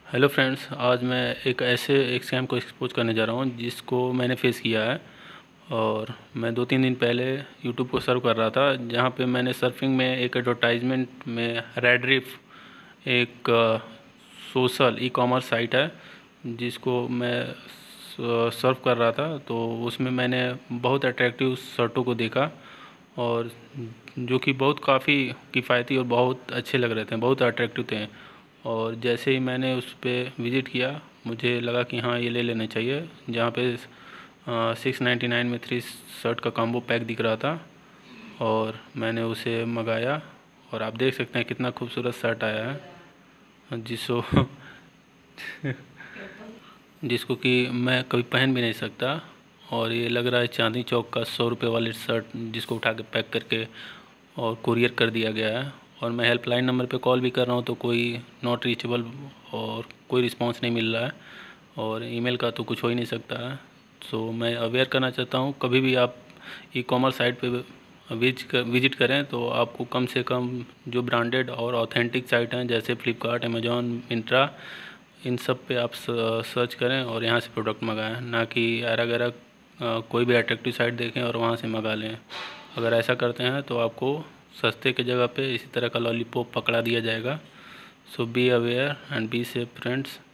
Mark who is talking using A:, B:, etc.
A: Hello friends, आज मैं एक स्कैम को एक्सपोज करने जा रहा हूँ जिसको मैंने फेस किया है। और मैं 2-3 दिन पहले यूट्यूब को सर्व कर रहा था, जहाँ पे मैंने सर्फिंग में एक एडवर्टाइजमेंट में रेडरिफ एक सोशल ई कॉमर्स साइट है जिसको मैं सर्व कर रहा था। तो उसमें मैंने बहुत अट्रैक्टिव शर्टों को देखा और जो कि बहुत काफ़ी किफ़ायती और बहुत अच्छे लग रहे थे, बहुत अट्रैक्टिव थे। और जैसे ही मैंने उस पर विज़िट किया, मुझे लगा कि हाँ, ये ले लेना चाहिए। जहाँ पे 699 में 3 शर्ट का कॉम्बो पैक दिख रहा था और मैंने उसे मंगाया। और आप देख सकते हैं कितना खूबसूरत शर्ट आया है, जिसको कि मैं कभी पहन भी नहीं सकता। और ये लग रहा है चांदनी चौक का 100 रुपये वाली शर्ट, जिसको उठा के पैक करके और कुरियर कर दिया गया है। और मैं हेल्पलाइन नंबर पे कॉल भी कर रहा हूँ तो कोई नॉट रीचेबल और कोई रिस्पांस नहीं मिल रहा है। और ईमेल का तो कुछ हो ही नहीं सकता है। सो मैं अवेयर करना चाहता हूँ, कभी भी आप ई कॉमर्स साइट पे विजिट करें तो आपको कम से कम जो ब्रांडेड और ऑथेंटिक साइट हैं जैसे फ्लिपकार्ट, अमेजॉन, मिंत्रा, इन सब पे आप सर्च करें और यहाँ से प्रोडक्ट मंगाएं, ना कि अरग अरग कोई भी अट्रैक्टिव साइट देखें और वहाँ से मंगा लें। अगर ऐसा करते हैं तो आपको सस्ते की जगह पे इसी तरह का लॉलीपॉप पकड़ा दिया जाएगा। So be aware and be safe friends.